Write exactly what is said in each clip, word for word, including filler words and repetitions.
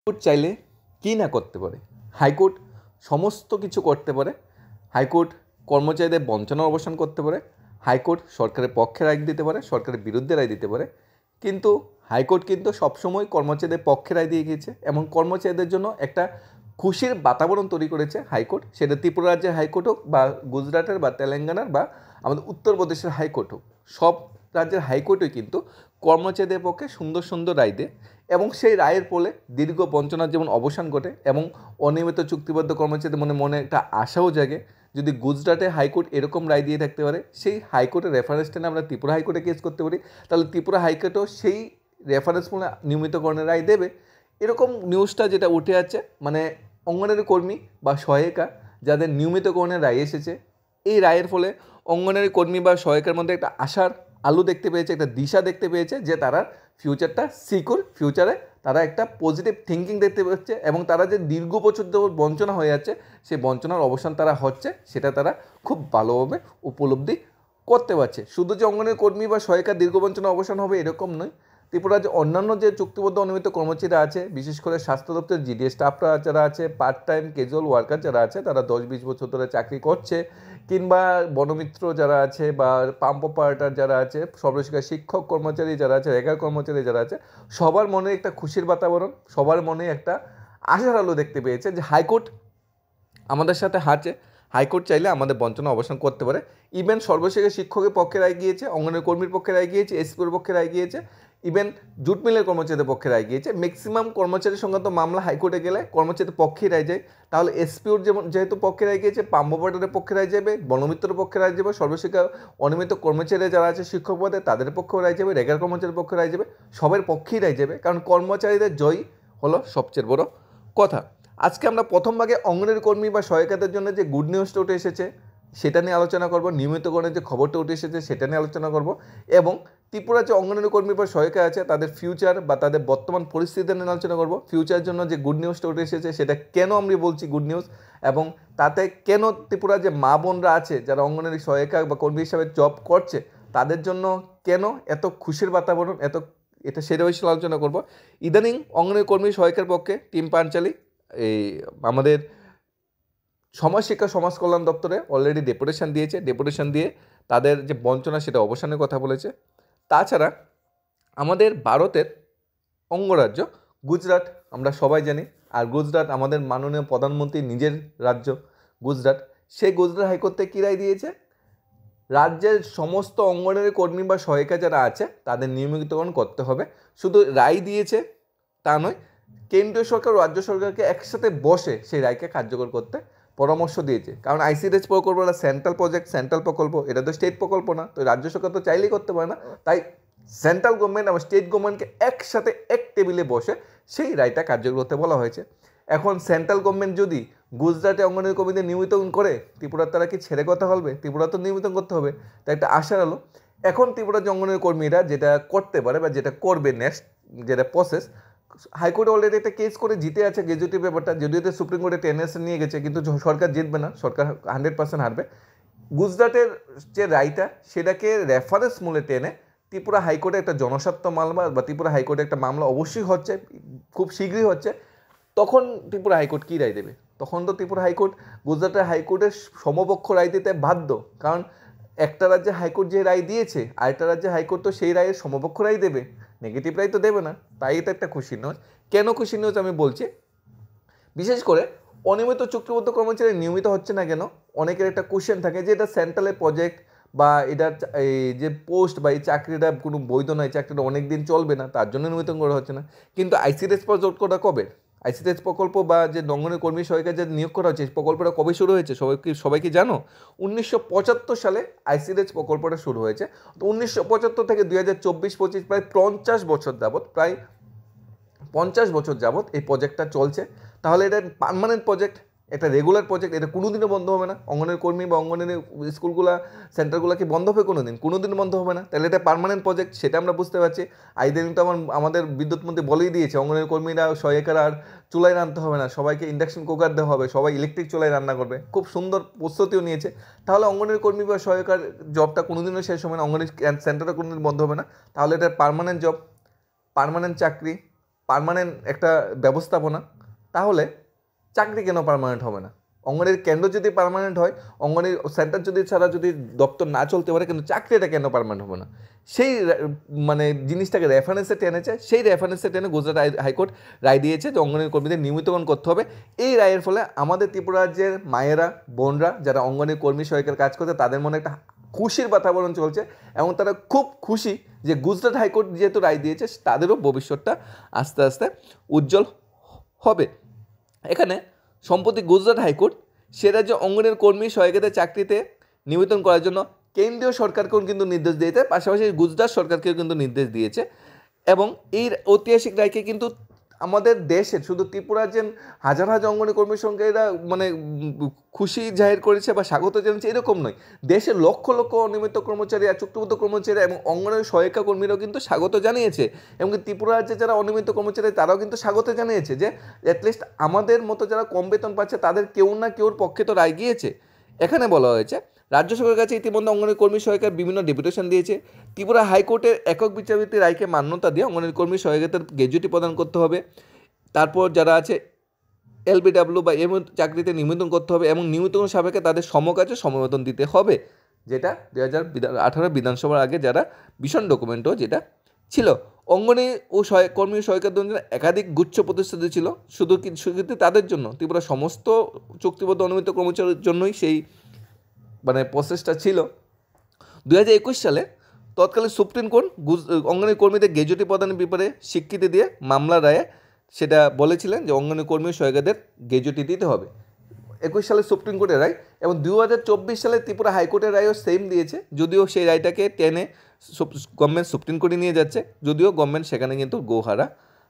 High court চাইলে কী না করতে পারে? হাইকোর্ট সমস্ত কিছু করতে পারে। হাইকোর্ট কর্মচারীদের বঞ্চনার অবসান করতে পারে। হাইকোর্ট সরকারের পক্ষে রায় দিতে পারে, সরকারের বিরুদ্ধে রায় দিতে পারে। কিন্তু হাইকোর্ট কিন্তু সবসময় কর্মচারীদের পক্ষে রায় দিয়ে গিয়েছে এবং কর্মচারীদের জন্য একটা খুশির বাতাবরণ তৈরি করেছে হাইকোর্ট। সেটা ত্রিপুরা রাজ্যের হাইকোর্ট হোক বা গুজরাটের বা তেলেঙ্গানার বা আমাদের উত্তরপ্রদেশের হাইকোর্ট হোক, সব রাজ্যের হাইকোর্টই কিন্তু কর্মচারীদের পক্ষে সুন্দর সুন্দর রায় দেয় এবং সেই রায়ের ফলে দীর্ঘ বঞ্চনার যেমন অবসান ঘটে এবং অনিয়মিত চুক্তিবদ্ধ কর্মচারীদের মনে মনে একটা আশাও জাগে। যদি গুজরাটে হাইকোর্ট এরকম রায় দিয়ে থাকতে পারে, সেই হাইকোর্টের রেফারেন্স টেনে আমরা ত্রিপুরা হাইকোর্টে কেস করতে পারি, তাহলে ত্রিপুরা হাইকোর্টও সেই রেফারেন্স মূলে নিয়মিতকরণের রায় দেবে। এরকম নিউজটা যেটা উঠে আছে, মানে অঙ্গনারী কর্মী বা সহায়িকা যাদের নিয়মিতকরণের রায় এসেছে, এই রায়ের ফলে অঙ্গনারী কর্মী বা সহায়িকার মধ্যে একটা আশার আলো দেখতে পেয়েছে, একটা দিশা দেখতে পেয়েছে যে তারা ফিউচারটা সিকিউর, ফিউচারে তারা একটা পজিটিভ থিঙ্কিং দেখতে পাচ্ছে এবং তারা যে দীর্ঘ বছর ধরে বঞ্চনা হয়ে যাচ্ছে, সেই বঞ্চনার অবসান তারা হচ্ছে, সেটা তারা খুব ভালোভাবে উপলব্ধি করতে পারছে। শুধু যে অঙ্গনের কর্মী বা সহায়িকার দীর্ঘ বঞ্চনা অবসান হবে এরকম নয়, ত্রিপুরার যে অন্যান্য যে চুক্তিবদ্ধ অনিয়মিত কর্মচারীরা আছে, বিশেষ করে স্বাস্থ্য দপ্তরের জিডিএ স্টাফরা যারা আছে, পার্ট টাইম ক্যাজুয়াল ওয়ার্কার যারা আছে, তারা দশ বিশ বছর ধরে চাকরি করছে, কিংবা বনমিত্র যারা আছে বা পাম্প অপারেটর যারা আছে, সর্বশিক্ষা শিক্ষক কর্মচারী যারা আছে, রেগার কর্মচারী যারা আছে, সবার মনে একটা খুশির বাতাবরণ, সবার মনে একটা আশার আলো দেখতে পেয়েছে যে হাইকোর্ট আমাদের সাথে হাঁচে। হাইকোর্ট চাইলে আমাদের বঞ্চনা অবসান করতে পারে। ইভেন সর্বশেষে শিক্ষকের পক্ষে রায় গিয়েছে, অঙ্গনের কর্মীর পক্ষে রায় গিয়েছে, এসপির পক্ষে রায় গিয়েছে, ইভেন জুট মিলের কর্মচারীদের পক্ষে রায় গিয়েছে। ম্যাক্সিমাম কর্মচারী সংক্রান্ত মামলা হাইকোর্টে গেলে কর্মচারীদের পক্ষেই রায় যায়। তাহলে এসপিওর যেমন যেহেতু পক্ষে রায় গিয়েছে, পাম্বোপাটারের পক্ষে রায় যাবে, বনমিত্রের পক্ষে রায় যাবে, সর্বশিক্ষা অনিয়মিত কর্মচারী যারা আছে শিক্ষক পদে তাদের পক্ষেও রায় যাবে, রেগার কর্মচারীর পক্ষে রায় যাবে, সবার পক্ষেই রায় যাবে, কারণ কর্মচারীদের জয় হলো সবচেয়ে বড় কথা। আজকে আমরা প্রথম ভাগে অঙ্গনের কর্মী বা সহায়িকাদের জন্য যে গুড নিউজটা উঠে এসেছে সেটা নিয়ে আলোচনা করব, নিয়মিতকরণের যে খবরটা উঠে এসেছে সেটা নিয়ে আলোচনা করব, এবং ত্রিপুরা যে অঙ্গনের কর্মী বা সহায়িকা আছে তাদের ফিউচার বা তাদের বর্তমান পরিস্থিতি নিয়ে আলোচনা করব। ফিউচারের জন্য যে গুড নিউজটা উঠে এসেছে সেটা কেন আমরা বলছি গুড নিউজ, এবং তাতে কেন ত্রিপুরা যে মা বোনরা আছে যারা অঙ্গনের সহায়িকা বা কর্মী হিসাবে জব করছে তাদের জন্য কেন এত খুশির বাতাবরণ, এত এটা সেটা বিষয়ে আলোচনা করব। ইদানিং অঙ্গনের কর্মী সহায়িকার পক্ষে টিম পাঞ্চালী এই আমাদের সমাজ শিক্ষা সমাজ কল্যাণ দপ্তরে অলরেডি ডেপুটেশন দিয়েছে। ডেপুটেশন দিয়ে তাদের যে বঞ্চনা সেটা অবসানের কথা বলেছে। তাছাড়া আমাদের ভারতের অঙ্গরাজ্য গুজরাট আমরা সবাই জানি, আর গুজরাট আমাদের মাননীয় প্রধানমন্ত্রী নিজের রাজ্য গুজরাট, সেই গুজরাট হাইকোর্টে কী রায় দিয়েছে? রাজ্যের সমস্ত অঙ্গনের কর্মী বা সহায়িকা যারা আছে তাদের নিয়মিতকরণ করতে হবে। শুধু রায় দিয়েছে তা নয়, কেন্দ্রীয় সরকার ও রাজ্য সরকারকে একসাথে বসে সেই রায়কে কার্যকর করতে পরামর্শ দিয়েছে। কারণ আইসিডিএস প্রকল্পটা সেন্ট্রাল প্রজেক্ট, সেন্ট্রাল প্রকল্প, এটা তো স্টেট প্রকল্প না, তো রাজ্য সরকার তো চাইলেই করতে পারে না। তাই সেন্ট্রাল গভর্নমেন্ট এবং স্টেট গভর্নমেন্টকে একসাথে এক টেবিলে বসে সেই রায়টা কার্যকর করতে বলা হয়েছে। এখন সেন্ট্রাল গভর্নমেন্ট যদি গুজরাটে অঙ্গনের কর্মীদের নিয়মিতকরণ করে, ত্রিপুরার তারা কি ছেড়ে কথা বলবে? ত্রিপুরা তো নিয়মিতকরণ করতে হবে। তাই একটা আশার আলো। এখন ত্রিপুরার যে অঙ্গনের কর্মীরা যেটা করতে পারে বা যেটা করবে নেক্সট যেটা প্রসেস, হাইকোর্টে অলরেডি একটা কেস করে জিতে আছে গ্র্যাজুয়েটি পেপারটা, যদিও তো সুপ্রিম কোর্টে টেন ইয়ার্স নিয়ে গেছে, কিন্তু সরকার জিতবে না, সরকার হান্ড্রেড পার্সেন্ট হারবে। গুজরাটের যে রায়টা সেটাকে রেফারেন্স মূলে টেনে ত্রিপুরা হাইকোর্টে একটা জনস্বার্থ মামলা বা ত্রিপুরা হাইকোর্টে একটা মামলা অবশ্যই হচ্ছে, খুব শীঘ্রই হচ্ছে। তখন ত্রিপুরা হাইকোর্ট কী রায় দেবে? তখন তো ত্রিপুরা হাইকোর্ট গুজরাটের হাইকোর্টের সমপক্ষ রায় দিতে বাধ্য, কারণ একটা রাজ্যে হাইকোর্ট যে রায় দিয়েছে আরেকটা রাজ্যে হাইকোর্ট তো সেই রায়ের সমপক্ষ রায় দেবে, নেগেটিভ রায় তো দেবে না। তাই এটা একটা খুশির নিউজ। কেন খুশির নিউজ আমি বলছি, বিশেষ করে অনিয়মিত চুক্তিবদ্ধ কর্মচারী নিয়মিত হচ্ছে না কেন, অনেকের একটা কোশ্চেন থাকে যে এটা সেন্ট্রালের প্রজেক্ট বা এটার এই যে পোস্ট বা এই চাকরিটা কোনো বৈধ নয়, চাকরিটা অনেক দিন চলবে না, তার জন্য নিয়মিত করা হচ্ছে না। কিন্তু আইসিডিএস প্রজেক্টটা কবে, আইসিডিএস প্রকল্প বা যে অঙ্গনের কর্মী সহায়িকা যে নিয়োগ করা হচ্ছে প্রকল্পটা কবে শুরু হয়েছে সবাই কি সবাই কি জানো? উনিশশো পঁচাত্তর সালে আইসিডিএস প্রকল্পটা শুরু হয়েছে। তো উনিশশো পঁচাত্তর থেকে দুই হাজার চব্বিশ পঁচিশ প্রায় পঞ্চাশ বছর যাবৎ প্রায় পঞ্চাশ বছর যাবৎ এই প্রজেক্টটা চলছে। তাহলে এটা পার্মানেন্ট প্রজেক্ট, একটা রেগুলার প্রজেক্ট, এটা কোনো দিনও বন্ধ হবে না। অঙ্গনের কর্মী বা অঙ্গনের স্কুলগুলা সেন্টারগুলো কি বন্ধ হবে কোনো দিন? কোনো দিন বন্ধ হবে না। তাহলে এটা পার্মানেন্ট প্রজেক্ট, সেটা আমরা বুঝতে পারছি। আইদিন তো আমার আমাদের বিদ্যুৎ মন্ত্রী বলেই দিয়েছে অঙ্গনের কর্মীরা সহায়িকারা আর চুলায় রান্নতে হবে না, সবাইকে ইন্ডাকশন কুকার দেওয়া হবে, সবাই ইলেকট্রিক চুলায় রান্না করবে। খুব সুন্দর প্রস্তুতিও নিয়েছে। তাহলে অঙ্গনের কর্মী বা সহায়িকার জবটা কোনো দিনও শেষ হবে না, অঙ্গনের সেন্টারটা কোনো দিন বন্ধ হবে না। তাহলে এটা পার্মানেন্ট জব, পার্মানেন্ট চাকরি, পার্মানেন্ট একটা ব্যবস্থাপনা, তাহলে চাকরি কেন পার্মানেন্ট হবে না? অঙ্গনের কেন্দ্র যদি পার্মানেন্ট হয়, অঙ্গনের সেন্টার যদি ছাড়া যদি দপ্তর না চলতে পারে, কিন্তু চাকরিটা কেন পার্মানেন্ট হবে না? সেই মানে জিনিসটাকে রেফারেন্সে টেনেছে, সেই রেফারেন্সে টেনে গুজরাট হাইকোর্ট রায় দিয়েছে যে অঙ্গনের কর্মীদের নিয়মিতকরণ করতে হবে। এই রায়ের ফলে আমাদের ত্রিপুরা রাজ্যের মায়েরা, বোনরা যারা অঙ্গনের কর্মী সহায়কের কাজ করছে, তাদের মনে একটা খুশির বাতাবরণ চলছে এবং তারা খুব খুশি যে গুজরাট হাইকোর্ট যেহেতু রায় দিয়েছে, তাদেরও ভবিষ্যৎটা আস্তে আস্তে উজ্জ্বল হবে। এখানে সম্প্রতি গুজরাট হাইকোর্ট সে রাজ্যে অঙ্গনের কর্মী সহায়কদের চাকরিতে নিবেদন করার জন্য কেন্দ্রীয় সরকারকেও কিন্তু নির্দেশ দিয়েছে, পাশাপাশি গুজরাট সরকারকেও কিন্তু নির্দেশ দিয়েছে। এবং এই ঐতিহাসিক রায়কে কিন্তু আমাদের দেশের শুধু ত্রিপুরা যে হাজার হাজার অঙ্গনী কর্মীর সঙ্গে এরা মানে খুশি জাহির করেছে বা স্বাগত জানিয়েছে এরকম নয়, দেশের লক্ষ লক্ষ অনিয়মিত কর্মচারী আর চুক্তিবদ্ধ কর্মচারী এবং অঙ্গনের সহায়িকা কর্মীরাও কিন্তু স্বাগত জানিয়েছে। এবং ত্রিপুরা রাজ্যে যারা অনিয়মিত কর্মচারী তারাও কিন্তু স্বাগত জানিয়েছে যে অ্যাটলিস্ট আমাদের মতো যারা কম বেতন পাচ্ছে তাদের কেউ না কেউর পক্ষে তো রায় গিয়েছে। এখানে বলা হয়েছে রাজ্য সরকারের কাছে ইতিমধ্যে অঙ্গনের কর্মী সহায়িকার বিভিন্ন ডেপুটেশন দিয়েছে। ত্রিপুরা হাইকোর্টের একক বিচারপতি রায়কে মান্যতা দিয়ে অঙ্গনের কর্মী সহায়িকাদের গ্র্যাজুইটি প্রদান করতে হবে। তারপর যারা আছে এলবিডাব্লিউ বা এম চাকরিতে নিবেদন করতে হবে এবং নিয়মিতকরণ সাপেক্ষে তাদের সমকাজে সমবেতন দিতে হবে, যেটা দুই হাজার আঠারো বিধানসভার আগে যারা ভীষণ ডকুমেন্টও যেটা ছিল। অঙ্গনে ও কর্মী সহায়িকার জন্য একাধিক গুচ্ছ প্রতিশ্রুতি ছিল, শুধু শুধু তাদের জন্য ত্রিপুরা সমস্ত চুক্তিবদ্ধ অনিয়মিত কর্মচারীর জন্যই সেই মানে প্রসেসটা ছিল। দু হাজার একুশ সালে তৎকালীন সুপ্রিম কোর্ট অঙ্গনের কর্মীদের গ্র্যাজুইটি প্রদানের ব্যাপারে স্বীকৃতি দিয়ে মামলা রায়ে সেটা বলেছিলেন যে অঙ্গনের কর্মী সহায়িকাদের গ্র্যাজুইটি দিতে হবে। একুশ সালে সুপ্রিম কোর্টের রায় এবং দু হাজার চব্বিশ সালে ত্রিপুরা হাইকোর্টের রায়ও সেম দিয়েছে, যদিও সেই রায়টাকে টেনে গভর্নমেন্ট সুপ্রিম কোর্টে নিয়ে যাচ্ছে, যদিও গভর্নমেন্ট সেখানে কিন্তু গোহারা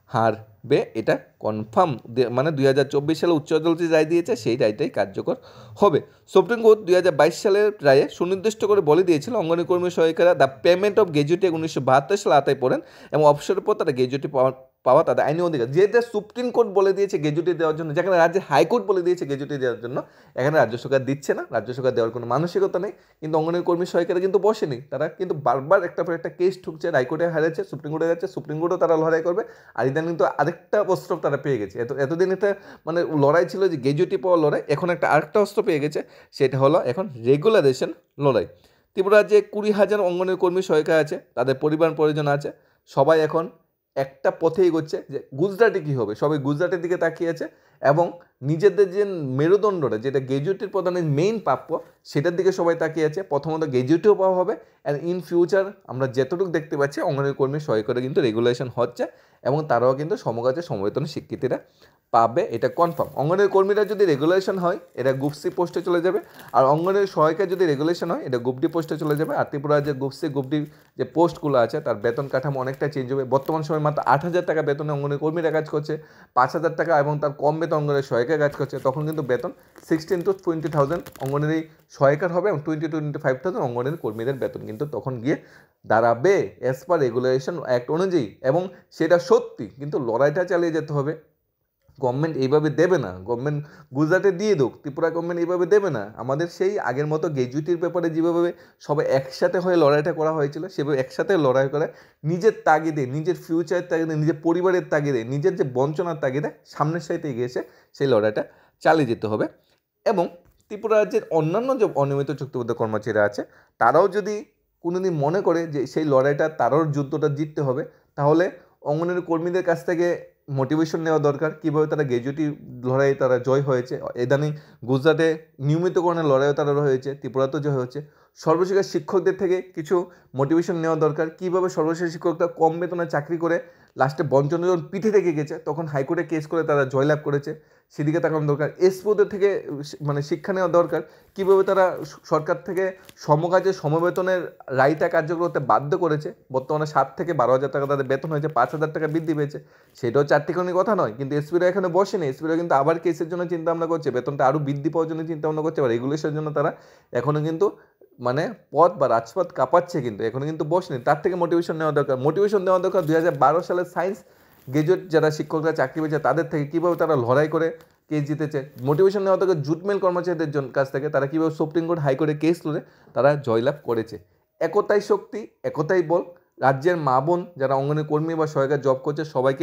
হারবে, এটা কনফার্ম। মানে দুই হাজার চব্বিশ সালে উচ্চ আদালত রায় দিয়েছে, সেই রায়টাই কার্যকর হবে। সুপ্রিম কোর্ট দুই হাজার বাইশ সালের রায়ে সুনির্দিষ্ট করে বলে দিয়েছিল অঙ্গনের কর্মী সহায়িকারা দ্য পেমেন্ট অফ গ্র্যাজুইটি উনিশশো বাহাত্তর সালে আতায় পড়েন এবং অবসরের পর তারা গ্র্যাজুইটি পাওয়া পাওয়া তাদের আইনি অধিকার। যেটা সুপ্রিম কোর্ট বলে দিয়েছে গ্র্যাজুইটি দেওয়ার জন্য, যেখানে রাজ্যের হাইকোর্ট বলে দিয়েছে গ্র্যাজুইটি দেওয়ার জন্য, এখানে রাজ্য সরকার দিচ্ছে না, রাজ্য সরকার দেওয়ার কোনো মানসিকতা নেই। কিন্তু অঙ্গনের কর্মী সহায়িকারা কিন্তু বসেনি, তারা কিন্তু বারবার একটা পর একটা কেস ঠুকছে, হাইকোর্টে হারেছে, সুপ্রিম কোর্টে যাচ্ছে, সুপ্রিম কোর্টও তারা লড়াই করবে। আর ইদানিং কিন্তু আরেকটা অস্ত্র তারা পেয়ে গেছে। এত এতদিন একটা মানে লড়াই ছিল যে গ্র্যাজুইটি পাওয়ার লড়াই, এখন একটা আরেকটা অস্ত্র পেয়ে গেছে, সেটা হলো এখন রেগুলারাইজেশন লড়াই। ত্রিপুরা রাজ্যে কুড়ি হাজার অঙ্গনের কর্মী সহায়িকা আছে, তাদের পরিবার পরিজন আছে, সবাই এখন একটা পথে এগোচ্ছে যে গুজরাটে কী হবে, সবাই গুজরাটের দিকে তাকিয়ে আছে এবং নিজেদের যে মেরুদণ্ডটা যেটা গ্র্যাজুইটির প্রদানের মেইন প্রাপ্য সেটার দিকে সবাই তাকিয়ে আছে। প্রথমত গ্র্যাজুইটিও পাওয়া হবে অ্যান্ড ইন ফিউচার আমরা যতটুকু দেখতে পাচ্ছি অঙ্গনের কর্মী সহায়িকারা কিন্তু রেগুলেশন হচ্ছে এবং তারাও কিন্তু সমকাজে সমবেতনের স্বীকৃতিটা পাবে, এটা কনফার্ম। অঙ্গনের কর্মীরা যদি রেগুলেশন হয় এটা গ্রুপ সি পোস্টে চলে যাবে, আর অঙ্গনের সহায়িকা যদি রেগুলেশন হয় এটা গ্রুপ ডি পোস্টে চলে যাবে। আর ত্রিপুরা যে গ্রুপ সি গ্রুপ ডি যে পোস্টগুলো আছে তার বেতন কাঠামো অনেকটা চেঞ্জ হবে। বর্তমান সময় মাত্র আট হাজার টাকা বেতনে অঙ্গনের কর্মীরা কাজ করছে, পাঁচ হাজার টাকা এবং তার কম বেতন অঙ্গনের সহায়িকা কাজ করছে, তখন কিন্তু বেতন সিক্সটিন টু টোয়েন্টি থাউজেন্ড অঙ্গনের এই সহায়িকার হবে এবং টোয়েন্টি টোয়েন্টি ফাইভ থাউজেন্ড অঙ্গনের কর্মীদের বেতন কিন্তু তখন গিয়ে দাঁড়াবে অ্যাজ পার রেগুলেশন অ্যাক্ট অনুযায়ী। এবং সেটা সত্যি, কিন্তু লড়াইটা চালিয়ে যেতে হবে। গভর্নমেন্ট এইভাবে দেবে না, গভর্নমেন্ট গুজরাটে দিয়ে দোক, ত্রিপুরা গভর্নমেন্ট এইভাবে দেবে না। আমাদের সেই আগের মতো গ্র্যাজুইটির ব্যাপারে যেভাবে সবাই একসাথে হয়ে লড়াইটা করা হয়েছিল, সেভাবে একসাথে লড়াই করে নিজের তাগিদে, নিজের ফিউচারের তাগিদে, নিজের পরিবারের তাগিদে, নিজের যে বঞ্চনার তাগিদে সামনের সাইতে এগিয়ে এসে সেই লড়াইটা চালিয়ে যেতে হবে। এবং ত্রিপুরা রাজ্যের অন্যান্য যে অনিয়মিত চুক্তিবদ্ধ কর্মচারীরা আছে তারাও যদি কোনোদিন মনে করে যে সেই লড়াইটা তারও যুদ্ধটা জিততে হবে, তাহলে অঙ্গনের কর্মীদের কাছ থেকে মোটিভেশন নেওয়া দরকার, কীভাবে তারা গ্র্যাজুইটি লড়াই তারা জয় হয়েছে। ইদানিং গুজরাটে নিয়মিতকরণের লড়াইও তারা হয়েছে, ত্রিপুরাতেও জয় হচ্ছে। সর্বশেষ শিক্ষকদের থেকে কিছু মোটিভেশন নেওয়া দরকার, কীভাবে সর্বশেষ শিক্ষকরা কম বেতনে চাকরি করে লাস্টে বঞ্চনা যখন পিঠে থেকে গেছে তখন হাইকোর্টে কেস করে তারা জয়লাভ করেছে, সেদিকে তাকানো দরকার। এসপিওদের থেকে মানে শিক্ষা নেওয়া দরকার, কীভাবে তারা সরকার থেকে সমকাজে সমবেতনের রায়টা কার্যকর করতে বাধ্য করেছে। বর্তমানে সাত থেকে বারো হাজার টাকা তাদের বেতন হয়েছে, পাঁচ হাজার টাকা বৃদ্ধি পেয়েছে, সেটাও চারটিখানি কথা নয়। কিন্তু এসপিরা এখানে বসেনি, এসপিরা কিন্তু আবার কেসের জন্য চিন্তা ভাবনা করছে, বেতনটা আরও বৃদ্ধি পাওয়ার জন্য চিন্তা ভাবনা করছে, বা রেগুলেশনের জন্য তারা এখনও কিন্তু মানে পথ বা রাজপথ কাঁপাচ্ছে, কিন্তু এখনও কিন্তু বসেনি। তার থেকে মোটিভেশন নেওয়া দরকার, মোটিভেশন নেওয়া দরকার দুই হাজার বারো সালের সায়েন্স গ্র্যাজুয়েট যারা শিক্ষকরা চাকরি পেয়েছে তাদের থেকে, কীভাবে তারা লড়াই করে কেস জিতেছে। মোটিভেশন নেওয়া দরকার জুটমেল কর্মচারীদের কাছ থেকে, তারা কীভাবে সুপ্রিম কোর্ট হাইকোর্টে কেস লড়ে তারা জয়লাভ করেছে। একতাই শক্তি, একতাই বল। রাজ্যের মা বোন যারা অঙ্গনের কর্মী বা সহায়িকা জব করছে সবাইকে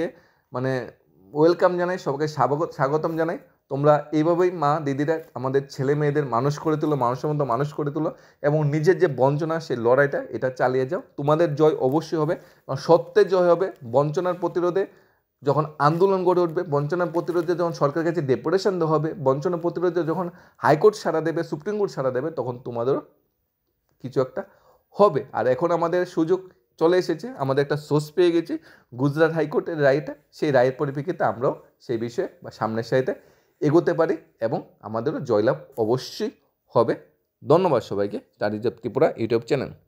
মানে ওয়েলকাম জানাই, সবাইকে স্বাগত স্বাগতম জানাই। তোমরা এইভাবেই মা দিদিরা আমাদের ছেলে মেয়েদের মানুষ করে তুলো, মানুষের মতো মানুষ করে তুলো এবং নিজের যে বঞ্চনা সেই লড়াইটা এটা চালিয়ে যাও। তোমাদের জয় অবশ্যই হবে, কারণ সত্যের জয় হবে। বঞ্চনার প্রতিরোধে যখন আন্দোলন গড়ে উঠবে, বঞ্চনার প্রতিরোধে যখন সরকারের কাছে ডেপুটেশন দেওয়া হবে, বঞ্চনার প্রতিরোধে যখন হাইকোর্ট সাড়া দেবে, সুপ্রিম কোর্ট সাড়া দেবে, তখন তোমাদেরও কিছু একটা হবে। আর এখন আমাদের সুযোগ চলে এসেছে, আমাদের একটা সোর্স পেয়ে গেছি গুজরাট হাইকোর্টের রায়টা, সেই রায়ের পরিপ্রেক্ষিতে আমরাও সেই বিষয়ে বা সামনের সারিতে এগোতে পারি এবং আমাদেরও জয়লাভ অবশ্যই হবে। ধন্যবাদ সবাইকে। Studies of Tripura YouTube channel.